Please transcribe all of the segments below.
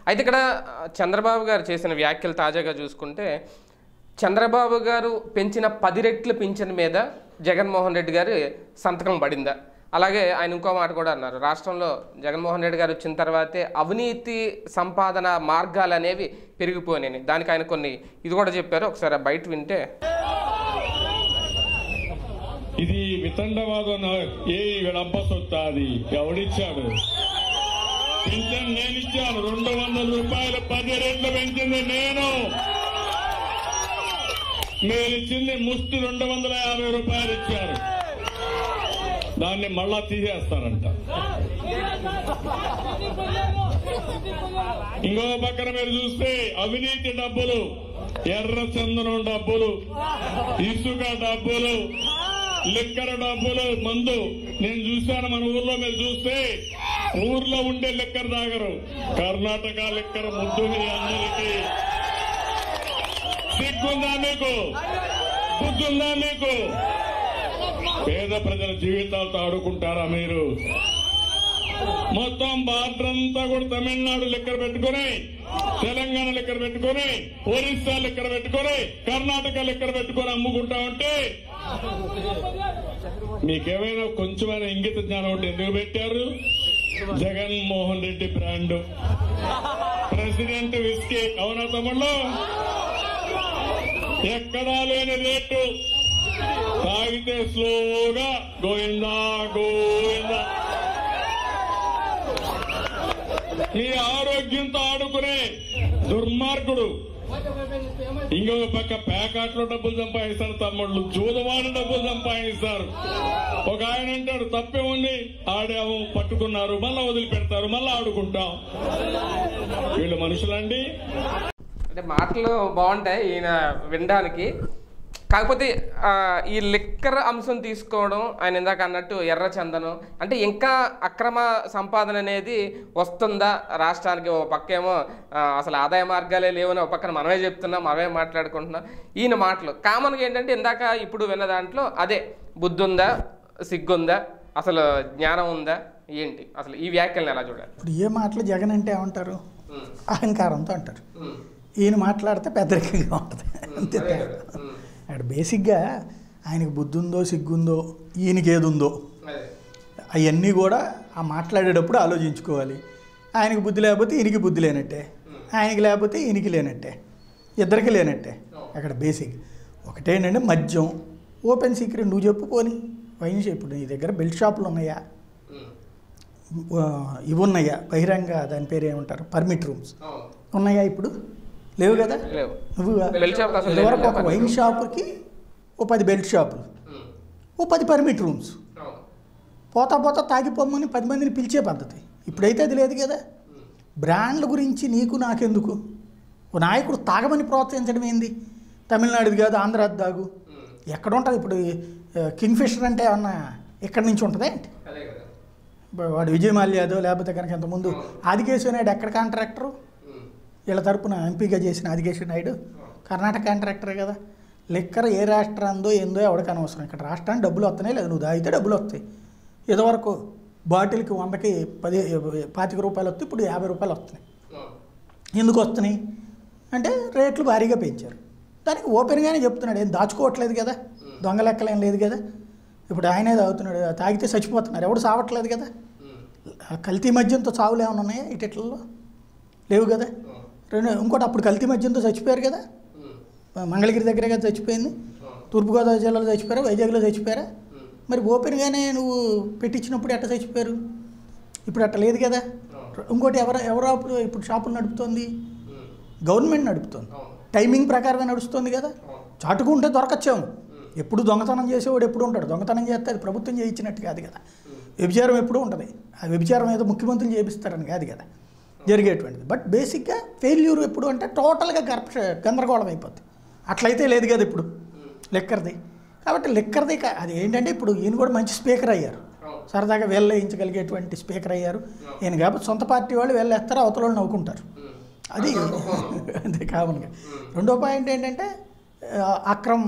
అయితే ఇక్కడ చంద్రబాబు గారు చేసిన వ్యాఖ్యలు తాజాగా చూసుకుంటే చంద్రబాబు గారు పెంచిన 10 రెట్ల పింఛన్ మీద జగన్మోహన్ రెడ్డి గారి సంతకం పడిందా? అలాగే ఆయన ఇంకో మాట కూడా అన్నారు, రాష్ట్రంలో జగన్మోహన్ రెడ్డి గారు వచ్చిన తర్వాతే అవినీతి సంపాదన మార్గాలు అనేవి పెరిగిపోయినాయి. దానికి ఆయన కొన్ని ఇది కూడా చెప్పారు, ఒకసారి బయట వింటే. ఇది వితండవాదం ఏ వీళ్ళబ్బ సొత్తా, అది ఎవడిచ్చాడు? పింఛన్ నేను ఇచ్చాను, 200 రూపాయలు 10 రెట్లు పెంచింది నేను. మీరు ఇచ్చింది ముష్టి 250 రూపాయలు ఇచ్చారు, దాన్ని మళ్ళా తీసేస్తారంట. ఇంకో పక్కన మీరు చూస్తే అవినీతి డబ్బులు, ఎర్ర చందనం డబ్బులు, ఇసుక డబ్బులు, లిక్కర్ డబ్బులు, మందు. నేను చూశాను మన ఊర్లో, మీరు చూస్తే ఊర్లో ఉండే లిక్కర్ తాగరు, కర్ణాటక లిక్కర్ ముద్దు. మీ అందరికీ సిగ్గుందా మీకు? బుద్ధుందా మీకు? పేద ప్రజల జీవితాలతో ఆడుకుంటారా మీరు? మొత్తం బార్డర్ అంతా కూడా తమిళనాడు లిక్కర్ పెట్టుకుని, తెలంగాణ లిక్కర్ పెట్టుకుని, ఒరిస్సా లిక్కర్ పెట్టుకుని, కర్ణాటక లిక్కర్ పెట్టుకుని అమ్ముకుంటా ఉంటే మీకేమైనా కొంచెమైనా ఇంగిత జ్ఞానం ఉంటే ఎందుకు పెట్టారు? Jaganmohan Reddy brand president whisky, అవునా తమ్ముళ్ళు? ఎక్కడా లేని రేటు, తాగితే స్లోగా గోవిందా గోవిందా. మీ ఆరోగ్యంతో ఆడుకునే దుర్మార్గుడు. ఇంకో పక్క ప్యాకాట్లో డబ్బులు సంపాదిస్తారు తమ్ముళ్ళు, జూదవాడు డబ్బులు సంపాదిస్తారు. ఒక ఆయన అంటాడు తప్పే ఉంది, ఆడాము పట్టుకున్నారు, మళ్ళా వదిలిపెడతారు, మళ్ళా ఆడుకుంటాం. వీళ్ళు మనుషులండి. అంటే మాటలు బాగుంటాయి ఈయన వినడానికి, కాకపోతే ఈ లిక్కర్ అంశం తీసుకోవడం, ఆయన ఇందాక అన్నట్టు ఎర్ర చందనం అంటే ఇంకా అక్రమ సంపాదన అనేది వస్తుందా రాష్ట్రానికి? ఓ పక్కేమో అసలు ఆదాయ మార్గాలే లేవని ఒక పక్కన మనమే చెప్తున్నాం, మనమే మాట్లాడుకుంటున్నాం. ఈయన మాటలు కామన్గా ఏంటంటే ఇందాక ఇప్పుడు విన్న దాంట్లో అదే బుద్ధి ఉందా, సిగ్గుందా, అసలు జ్ఞానం ఉందా ఏంటి? అసలు ఈ వ్యాఖ్యలను ఎలా చూడాలి? ఇప్పుడు ఏ మాటలు జగన్ అంటే ఏమంటారు? అహంకారంతో అంటారు. ఈయన మాట్లాడితే పెద్దరికంగా ఉంటుంది, అంతే. అక్కడ బేసిక్గా ఆయనకు బుద్ధి ఉందో సిగ్గుందో ఈయనకి ఏది ఉందో అవన్నీ కూడా ఆ మాట్లాడేటప్పుడు ఆలోచించుకోవాలి. ఆయనకి బుద్ధి లేకపోతే ఈయనకి బుద్ధి లేనట్టే, ఆయనకి లేకపోతే ఈయనకి లేనట్టే, ఇద్దరికి లేనట్టే. అక్కడ బేసిక్ ఒకటేంటంటే మద్యం ఓపెన్ సీక్రెట్. నువ్వు చెప్పు పోని వైన్ షాప్, ఇప్పుడు నీ దగ్గర బెల్ట్ షాపులు ఉన్నాయా? ఇవి ఉన్నాయా? బహిరంగ దాని పేరు ఏమంటారు, పర్మిట్ రూమ్స్ ఉన్నాయా? ఇప్పుడు లేవు కదా. నువ్వు ఇదివరకు ఒక వైన్ షాపుకి ఓ 10 బెల్ట్ షాపులు, ఓ 10 పర్మిట్ రూమ్స్, పోతా పోతా తాగిపోమ్మని 10 మందిని పిలిచే పద్ధతి. ఇప్పుడైతే అది లేదు కదా. బ్రాండ్ల గురించి నీకు నాకెందుకు? ఓ నాయకుడు తాగమని ప్రోత్సహించడం ఏంది? తమిళనాడుది కాదు, ఆంధ్రాది తాగు. ఎక్కడ ఉంటుంది ఇప్పుడు? కింగ్ఫిషర్ అంటే ఏమన్నా ఎక్కడి నుంచి ఉంటుంది ఏంటి? వాడు విజయ్ మాల్యాదో లేకపోతే కనుక ఇంతకుముందు ఆదికేశ్వర నాయుడు ఎక్కడ కాంట్రాక్టరు? వీళ్ళ తరపున ఎంపీగా చేసిన ఆదికేశ్వర నాయుడు కర్ణాటక కాంట్రాక్టరే కదా. లిక్కర్ ఏ రాష్ట్రందో ఏందో ఎవరికి అనవసరం. ఇక్కడ రాష్ట్రానికి డబ్బులు వస్తున్నాయి, లేదు నువ్వు తాగితే డబ్బులు వస్తాయి. ఇదివరకు బాటిల్కి 100కి 25 రూపాయలు వస్తాయి, ఇప్పుడు 50 రూపాయలు వస్తున్నాయి. ఎందుకు వస్తున్నాయి అంటే రేట్లు భారీగా పెంచారు. దానికి ఓపెన్గానే చెప్తున్నాడు, ఏం దాచుకోవట్లేదు కదా, దొంగ లెక్కలేం లేదు కదా. ఇప్పుడు ఆయనే తాగుతున్నాడు, తాగితే చచ్చిపోతున్నారు, ఎవడు సావట్లేదు కదా. కల్తీ మద్యంతో చావులు ఏమైనా ఉన్నాయా ఇట్లలో? లేవు కదా. ఇంకోటి అప్పుడు కల్తీ మద్యంతో చచ్చిపోయారు కదా, మంగళగిరి దగ్గరే కదా చచ్చిపోయింది, తూర్పుగోదావరి జిల్లాలో చచ్చిపోయారా, వైజాగ్లో చచ్చిపోయారా? మరి ఓపెన్గానే నువ్వు పెట్టించినప్పుడు ఎట్లా చచ్చిపోయారు? ఇప్పుడు అట్లా లేదు కదా. ఇంకోటి ఎవరో ఇప్పుడు షాపులు నడుపుతోంది, గవర్నమెంట్ నడుపుతోంది, టైమింగ్ ప్రకారమే నడుస్తుంది కదా. చాటుకుంటే దొరకచ్చాము. ఎప్పుడు దొంగతనం చేసేవాడు ఎప్పుడు ఉంటాడు, దొంగతనం చేస్తే అది ప్రభుత్వం చేయించినట్టు కాదు కదా. వ్యభిచారం ఎప్పుడూ ఉంటుంది, ఆ వ్యభిచారం ఏదో ముఖ్యమంత్రులు చేపిస్తారని కాదు కదా జరిగేటువంటిది. బట్ బేసిక్గా ఫెయిల్యూర్ ఎప్పుడు అంటే టోటల్గా గందరగోళం అయిపోద్ది. అట్లయితే లేదు కదా ఇప్పుడు లిక్కర్ది. కాబట్టి లిక్కర్ది అది ఏంటంటే ఇప్పుడు ఈయన కూడా మంచి స్పీకర్ అయ్యారు, సరదాగా వేయించగలిగేటువంటి స్పీకర్ అయ్యారు ఈయన. కాబట్టి సొంత పార్టీ వాళ్ళు వేస్తారు, అవతల వాళ్ళు నవ్వుకుంటారు, అది అంతే కామన్గా. రెండో పాయింట్ ఏంటంటే అక్రమ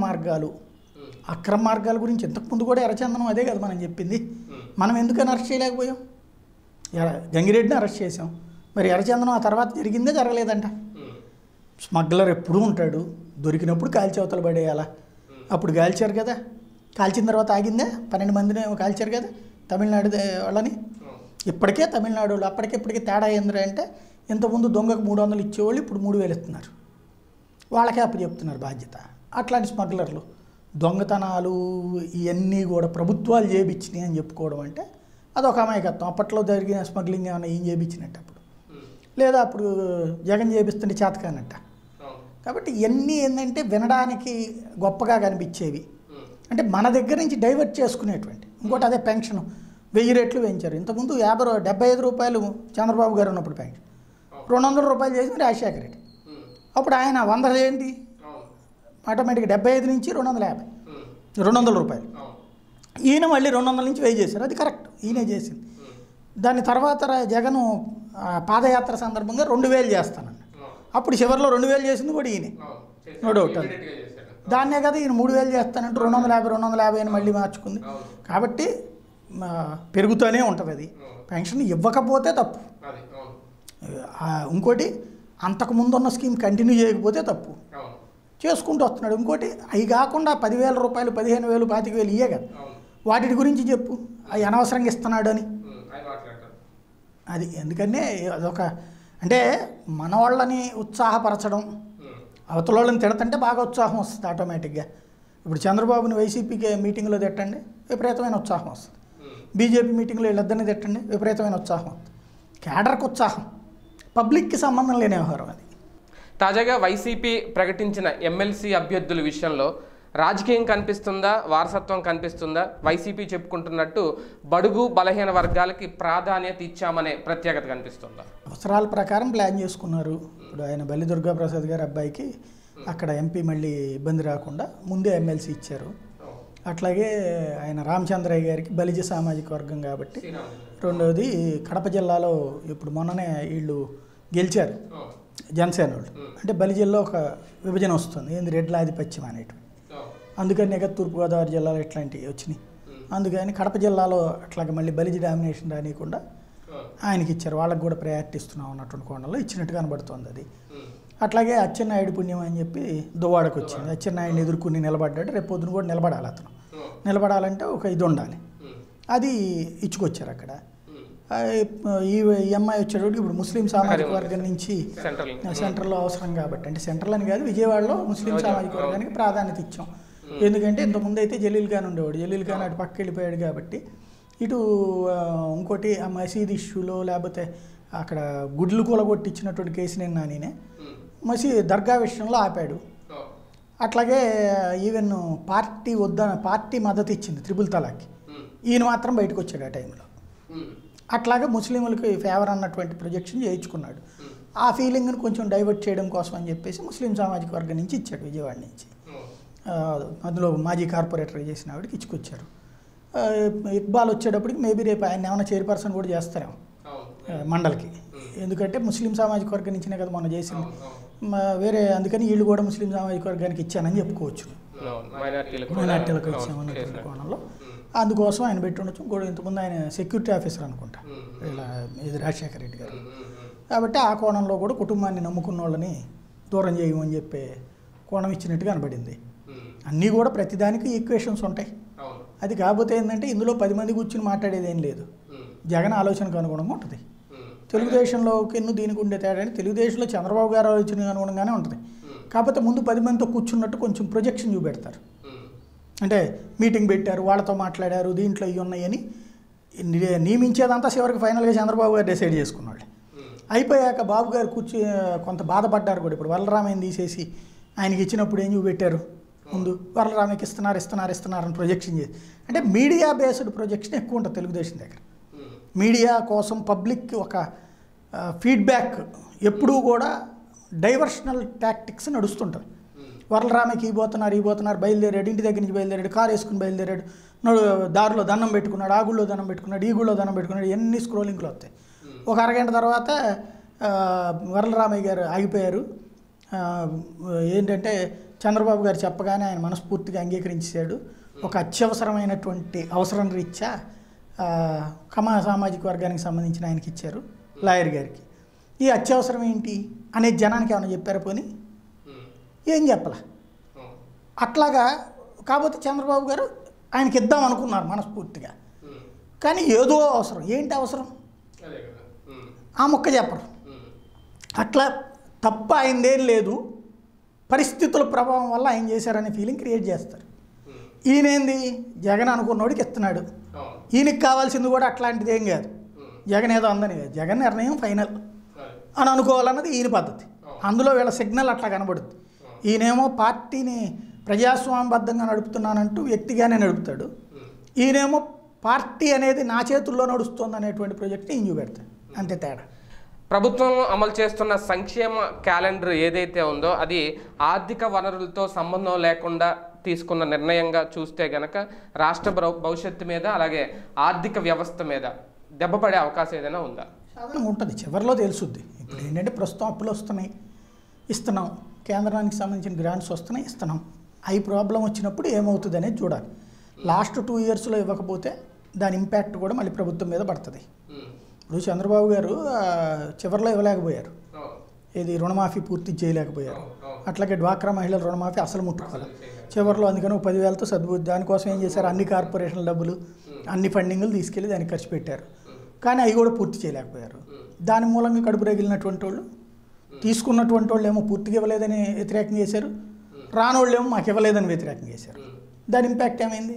మార్గాల గురించి ఇంతకుముందు కూడా ఎర్రచందనం అదే కదా మనం చెప్పింది. మనం ఎందుకని అరెస్ట్ చేయలేకపోయాం? గంగిరెడ్డిని అరెస్ట్ చేసాం, మరి ఎర్రచందనం ఆ తర్వాత జరిగిందే జరగలేదంట. స్మగ్లర్ ఎప్పుడూ ఉంటాడు, దొరికినప్పుడు కాల్చి అవతల పడేయాలా. అప్పుడు కాల్చారు కదా, కాల్చిన తర్వాత ఆగిందే, 12 మందిని కాల్చారు కదా తమిళనాడు వాళ్ళని. ఇప్పటికే తమిళనాడు వాళ్ళు అప్పటికిప్పటికీ తేడా ఏంద్రా అంటే, ఇంతకుముందు దొంగకు 300 ఇచ్చేవాళ్ళు ఇప్పుడు 3000 ఇస్తున్నారు, వాళ్ళకే అప్పు చెప్తున్నారు బాధ్యత. అట్లాంటి స్మగ్లర్లు దొంగతనాలు ఇవన్నీ కూడా ప్రభుత్వాలు చేయించినాయి అని చెప్పుకోవడం అంటే అదొక అమాయకత్వం. అప్పట్లో జరిగిన స్మగ్లింగ్ ఏమైనా ఏం చేయించినట్టు అప్పుడు, లేదా అప్పుడు జగన్ చేపిస్తుంటే చేతకానట్ట. కాబట్టి ఇవన్నీ ఏంటంటే వినడానికి గొప్పగా కనిపించేవి, అంటే మన దగ్గర నుంచి డైవర్ట్ చేసుకునేటువంటి. ఇంకోటి అదే పెన్షన్ 1000 రెట్లు పెంచారు. ఇంతకుముందు 75 రూపాయలు చంద్రబాబు గారు ఉన్నప్పుడు పెన్షన్ 200 రూపాయలు చేసింది రాజశేఖర రెడ్డి. అప్పుడు ఆయన 100 ఏంటి ఆటోమేటిక్గా 75 నుంచి 250, 200 రూపాయలు. ఈయన మళ్ళీ 200 నుంచి 1000 చేశారు, అది కరెక్ట్, ఈయనే చేసింది. దాని తర్వాత జగను పాదయాత్ర సందర్భంగా 2000 చేస్తానన్న. అప్పుడు చివరిలో 2000 చేసింది కూడా ఈయనే, నో డౌట్. అది దాన్నే కదా ఈయన 3000 చేస్తానంటే 250 అని మళ్ళీ మార్చుకుంది. కాబట్టి పెరుగుతూనే ఉంటుంది అది. పెన్షన్ ఇవ్వకపోతే తప్పు. ఇంకోటి అంతకుముందు ఉన్న స్కీమ్ కంటిన్యూ చేయకపోతే తప్పు. చేసుకుంటూ వస్తున్నాడు. ఇంకోటి అవి కాకుండా 10,000 రూపాయలు, 15,000, 25,000 ఇవే కదా, వాటి గురించి చెప్పు అవి అనవసరంగా ఇస్తున్నాడు అని. అది ఎందుకనే అదొక అంటే మన వాళ్ళని ఉత్సాహపరచడం, అవతల వాళ్ళని తిడతంటే బాగా ఉత్సాహం వస్తుంది ఆటోమేటిక్గా. ఇప్పుడు చంద్రబాబుని వైసీపీకి మీటింగ్లో తిట్టండి, విపరీతమైన ఉత్సాహం వస్తుంది. బీజేపీ మీటింగ్లో వీళ్ళిద్దరిని తిట్టండి, విపరీతమైన ఉత్సాహం వస్తుంది. కేడర్కి ఉత్సాహం, పబ్లిక్కి సంబంధం లేని వ్యవహారం అది. తాజాగా వైసీపీ ప్రకటించిన ఎమ్మెల్సీ అభ్యర్థుల విషయంలో రాజకీయం కనిపిస్తుందా, వారసత్వం కనిపిస్తుందా? వైసీపీ చెప్పుకుంటున్నట్టు బడుగు బలహీన వర్గాలకి ప్రాధాన్యత ఇచ్చామనే ప్రత్యేకత కనిపిస్తుందా? అవసరాల ప్రకారం ప్లాన్ చేసుకున్నారు. ఇప్పుడు ఆయన బల్లి దుర్గాప్రసాద్ గారి అబ్బాయికి అక్కడ ఎంపీ మళ్ళీ ఇబ్బంది రాకుండా ముందే ఎమ్మెల్సీ ఇచ్చారు. అట్లాగే ఆయన రామచంద్రయ్య గారికి బలిజ సామాజిక వర్గం కాబట్టి. రెండవది కడప జిల్లాలో ఇప్పుడు మొన్ననే వీళ్ళు గెలిచారు జనసేన వాళ్ళు, అంటే బలిజిల్లో ఒక విభజన వస్తుంది, ఏంది రెడ్ల ఆధిపత్యం అనేటువంటి. అందుకని తూర్పుగోదావరి జిల్లాలో ఇట్లాంటివి వచ్చినాయి. అందుకని కడప జిల్లాలో అట్లాగే మళ్ళీ బలిజ డామినేషన్ రానియకుండా ఆయనకి ఇచ్చారు. వాళ్ళకి కూడా ప్రయారిటీ ఇస్తున్నాం అన్నటువంటి కోణంలో ఇచ్చినట్టు కనబడుతుంది అది. అట్లాగే అచ్చెన్నాయుడు పుణ్యం అని చెప్పి దువ్వాడకు వచ్చింది. అచ్చెన్నాయుడిని ఎదుర్కొని నిలబడ్డాడు, రేపు పొద్దున కూడా నిలబడాలి. అతను నిలబడాలంటే ఒక ఇది ఉండాలి, అది ఇచ్చుకొచ్చారు అక్కడ. ఈ అమ్మాయి వచ్చేటప్పుడు ఇప్పుడు ముస్లిం సామాజిక వర్గం నుంచి సెంట్రల్లో అవసరం కాబట్టి, అంటే సెంట్రల్ అని కాదు, విజయవాడలో ముస్లిం సామాజిక వర్గానికి ప్రాధాన్యత ఇచ్చాం. ఎందుకంటే ఇంతకుముందు అయితే జలీల్ ఖాన్ ఉండేవాడు, జలీల్ ఖాన్ అటు పక్క వెళ్ళిపోయాడు కాబట్టి. ఇటు ఇంకోటి ఆ మసీద్ ఇష్యూలో లేకపోతే అక్కడ గుడ్లు కూలగొట్టించినటువంటి కేసుని నానినే దర్గా విషయంలో ఆపాడు. అట్లాగే ఈవెన్ పార్టీ మద్దతు ఇచ్చింది 3 తలాక్కి, ఈయన మాత్రం బయటకు వచ్చాడు ఆ టైంలో. అట్లాగే ముస్లింలకు ఫేవర్ అన్నటువంటి ప్రొజెక్షన్ చేయించుకున్నాడు. ఆ ఫీలింగ్ని కొంచెం డైవర్ట్ చేయడం కోసం అని చెప్పేసి ముస్లిం సామాజిక వర్గం నుంచి ఇచ్చాడు, విజయవాడ నుంచి. అందులో మాజీ కార్పొరేటర్ చేసిన ఆవిడకి ఇచ్చుకొచ్చారు. ఇక్బాల్ వచ్చేటప్పటికి మేబీ రేపు ఆయన ఏమైనా చైర్పర్సన్ కూడా చేస్తారేమో మండలికి, ఎందుకంటే ముస్లిం సామాజిక వర్గం నుంచినే కదా మనం చేసింది వేరే. అందుకని వీళ్ళు కూడా ముస్లిం సామాజిక వర్గానికి ఇచ్చానని చెప్పుకోవచ్చు, మైనార్టీలకు ఇచ్చామన్నటువంటి కోణంలో. అందుకోసం ఆయన పెట్టి ఉండొచ్చు. ఇంకోటి ఇంతకుముందు ఆయన సెక్యూరిటీ ఆఫీసర్ అనుకుంటా ఇలా ఇది రాజశేఖర రెడ్డి గారు. కాబట్టి ఆ కోణంలో కూడా కుటుంబాన్ని నమ్ముకున్న వాళ్ళని దూరం చేయమని చెప్పే కోణం ఇచ్చినట్టు కనబడింది. అన్నీ కూడా ప్రతిదానికి ఈక్వేషన్స్ ఉంటాయి. అది కాకపోతే ఏంటంటే ఇందులో 10 మంది కూర్చుని మాట్లాడేది ఏం లేదు, జగన్ ఆలోచనకు అనుగుణంగా ఉంటుంది. తెలుగుదేశంలో దీనికి ఉండే తేడా అంటే తెలుగుదేశంలో చంద్రబాబు గారు ఆలోచనకు అనుగుణంగానే ఉంటుంది. కాకపోతే ముందు 10 మందితో కూర్చున్నట్టు కొంచెం ప్రొజెక్షన్ చూపెడతారు, అంటే మీటింగ్ పెట్టారు, వాళ్ళతో మాట్లాడారు, దీంట్లో ఇవి ఉన్నాయని నియమించేదంతా చివరికి ఫైనల్గా చంద్రబాబు గారు డిసైడ్ చేసుకున్నాడు. అయిపోయాక బాబు గారు కొంత బాధపడ్డారు కూడా. ఇప్పుడు వరలరామయ్యని తీసేసి ఆయనకి ఇచ్చినప్పుడు ఏం చూపెట్టారు, ముందు వరలరామయ్యకి ఇస్తున్నారని ప్రొజెక్షన్ చేసి, అంటే మీడియా బేస్డ్ ప్రొజెక్షన్ ఎక్కువ ఉంటుంది తెలుగుదేశం దగ్గర. మీడియా కోసం పబ్లిక్కి ఒక ఫీడ్బ్యాక్ ఎప్పుడూ కూడా డైవర్షనల్ టాక్టిక్స్ నడుస్తుంటుంది. వరలరామయ్యకి ఈ పోతున్నారు బయలుదేరాడు, ఇంటి దగ్గర నుంచి బయలుదేరాడు, కారు వేసుకుని బయలుదేరాడు, దారిలో దండం పెట్టుకున్నాడు, ఆ గుళ్ళో దండం పెట్టుకున్నాడు, ఈ గుళ్ళో దండం పెట్టుకున్నాడు, ఎన్ని స్క్రోలింగ్లు వస్తాయి. ఒక అరగంట తర్వాత వరలరామయ్య గారు ఆగిపోయారు. ఏంటంటే చంద్రబాబు గారు చెప్పగానే ఆయన మనస్ఫూర్తిగా అంగీకరించాడు. ఒక అత్యవసరమైనటువంటి అవసరం రీత్యా కమా సామాజిక వర్గానికి సంబంధించిన ఆయనకి ఇచ్చారు, లాయర్ గారికి. ఈ అత్యవసరం ఏంటి అనేది జనానికి ఏమైనా చెప్పారా పోనీ? ఏం చెప్పాల. అట్లాగా కాకపోతే చంద్రబాబు గారు ఆయనకి ఇద్దాం అనుకున్నారు మనస్ఫూర్తిగా, కానీ ఏదో అవసరం. ఏంటి అవసరం ఆ మొక్క చెప్పరు. అట్లా తప్ప ఆయనదేం లేదు, పరిస్థితుల ప్రభావం వల్ల ఆయన చేశారనే ఫీలింగ్ క్రియేట్ చేస్తారు. ఈయనేంది జగన్ అనుకున్నోడికి ఇస్తున్నాడు, ఈయనకి కావాల్సింది కూడా అట్లాంటిది ఏం కాదు, జగన్ ఏదో అందని కాదు, జగన్ నిర్ణయం ఫైనల్ అని అనుకోవాలన్నది ఈయన పద్ధతి. అందులో వీళ్ళ సిగ్నల్ అట్లా కనబడుతుంది. ఈయనేమో పార్టీని ప్రజాస్వామ్యబద్ధంగా నడుపుతున్నానంటూ వ్యక్తిగానే నడుపుతాడు, ఈయనేమో పార్టీ అనేది నా చేతుల్లో నడుస్తుంది అనేటువంటి ప్రాజెక్ట్ని ఈయన చూపెడతాడు. అంతే తేడా. ప్రభుత్వం అమలు చేస్తున్న సంక్షేమ క్యాలెండర్ ఏదైతే ఉందో అది ఆర్థిక వనరులతో సంబంధం లేకుండా తీసుకున్న నిర్ణయంగా చూస్తే గనక రాష్ట్ర భవిష్యత్తు మీద అలాగే ఆర్థిక వ్యవస్థ మీద దెబ్బపడే అవకాశం ఏదైనా ఉందా? సాధారణంగా ఉంటుంది, చివరిలో తెలుసుద్ది. ఇప్పుడు ఏంటంటే ప్రస్తుతం అప్పులు వస్తున్నాయి, ఇస్తున్నాం, కేంద్రానికి సంబంధించిన గ్రాంట్స్ వస్తున్నాయి, ఇస్తున్నాం. అవి ప్రాబ్లం వచ్చినప్పుడు ఏమవుతుంది అనేది చూడాలి. లాస్ట్ 2 ఇయర్స్లో ఇవ్వకపోతే దాని ఇంపాక్ట్ కూడా మళ్ళీ ప్రభుత్వం మీద పడుతుంది. ఇప్పుడు చంద్రబాబు గారు చివరిలో ఇవ్వలేకపోయారు, ఇది రుణమాఫీ పూర్తి చేయలేకపోయారు. అట్లాగే డ్వాక్రా మహిళల రుణమాఫీ అసలు ముట్టుకోవాలి చివరిలో. అందుకని 10,000తో సద్బుద్ధి దానికోసం ఏం చేశారు, అన్ని కార్పొరేషన్ల డబ్బులు అన్ని ఫండింగ్లు తీసుకెళ్ళి దానికి ఖర్చు పెట్టారు, కానీ అవి కూడా పూర్తి చేయలేకపోయారు. దాని మూలంగా కడుపు రగిలినటువంటి వాళ్ళు, తీసుకున్నటువంటి వాళ్ళు ఏమో పూర్తిగా ఇవ్వలేదని వ్యతిరేకం చేశారు, రానోళ్ళు ఏమో మాకు ఇవ్వలేదని వ్యతిరేకం చేశారు. దాని ఇంపాక్ట్ ఏమైంది,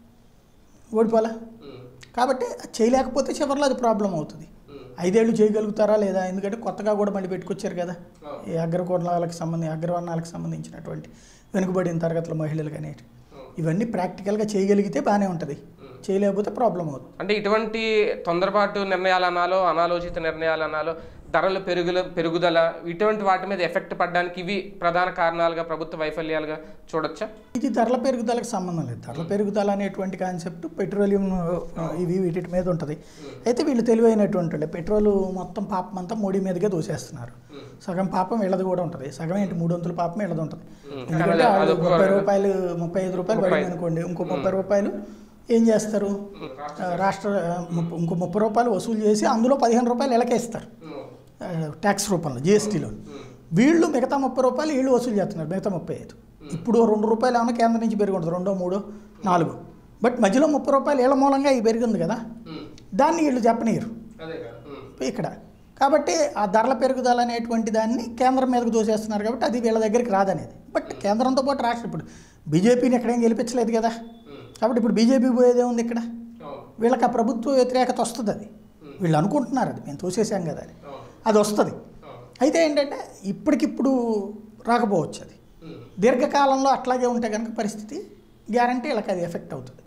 ఓడిపోలా. కాబట్టి చేయలేకపోతే చివరిలో అది ప్రాబ్లం అవుతుంది. 5 ఏళ్ళు చేయగలుగుతారా లేదా, ఎందుకంటే కొత్తగా కూడా మళ్ళీ పెట్టుకొచ్చారు కదా ఈ అగ్రవర్ణాలకు సంబంధించినటువంటి వెనుకబడిన తరగతుల మహిళలకు అనేవి. ఇవన్నీ ప్రాక్టికల్గా చేయగలిగితే బాగానే ఉంటుంది, చేయలేకపోతే ప్రాబ్లం అవుతుంది. అంటే ఇటువంటి తొందరపాటు నిర్ణయాలు అనాలో, అనాలోచిత నిర్ణయాలు అనాలో, ధరల పెరుగుదల ఇటువంటి వాటి మీద ఎఫెక్ట్ పడడానికి ఇవి ప్రధాన కారణాలుగా ప్రభుత్వ వైఫల్యాలుగా చూడొచ్చా? ఇది ధరల పెరుగుదలకు సంబంధం లేదు. ధరల పెరుగుదల అనేటువంటి కాన్సెప్ట్ పెట్రోలియం వీటి మీద ఉంటుంది. అయితే వీళ్ళు తెలివైనటువంటి పెట్రోల్ మొత్తం పాపం అంతా మోడీ మీదకే దోసేస్తున్నారు. సగం పాపం వీళ్ళది కూడా ఉంటుంది, సగం ఏంటి 300 పాపం వీళ్ళది ఉంటుంది. ఎందుకంటే 30 రూపాయలు 35 రూపాయలు పడింది అనుకోండి, ఇంకో 30 రూపాయలు ఏం చేస్తారు, రాష్ట్ర ఇంకో 30 రూపాయలు వసూలు చేసి అందులో 15 రూపాయలు ఇళ్ళకేస్తారు ట్యాక్స్ రూపంలో, జిఎస్టీలో. వీళ్ళు మిగతా 30 రూపాయలు వీళ్ళు వసూలు చేస్తున్నారు, మిగతా 35. ఇప్పుడు 2 రూపాయలు ఏమైనా కేంద్రం నుంచి పెరిగి ఉంటుంది, 2, 3, 4. బట్ మధ్యలో 30 రూపాయలు వీళ్ళ మూలంగా ఇది పెరిగింది కదా, దాన్ని వీళ్ళు చెప్పనీయరు ఇక్కడ. కాబట్టి ఆ ధరల పెరుగుదల అనేటువంటి దాన్ని కేంద్రం మీదకు దోసేస్తున్నారు కాబట్టి అది వీళ్ళ దగ్గరికి రాదనేది. బట్ కేంద్రంతో పాటు రాష్ట్రం ఇప్పుడు బీజేపీని ఎక్కడేం గెలిపించలేదు కదా, కాబట్టి ఇప్పుడు బీజేపీ పోయేదే ఉంది ఇక్కడ. వీళ్ళకి ఆ ప్రభుత్వ వ్యతిరేకత వస్తుంది, అది వీళ్ళు అనుకుంటున్నారు, అది మేము తోసేసాం కదా అని, అది వస్తుంది. అయితే ఏంటంటే ఇప్పటికిప్పుడు రాకపోవచ్చు, అది దీర్ఘకాలంలో అట్లాగే ఉంటే కనుక పరిస్థితి గ్యారంటీ వీళ్ళకి అది ఎఫెక్ట్ అవుతుంది.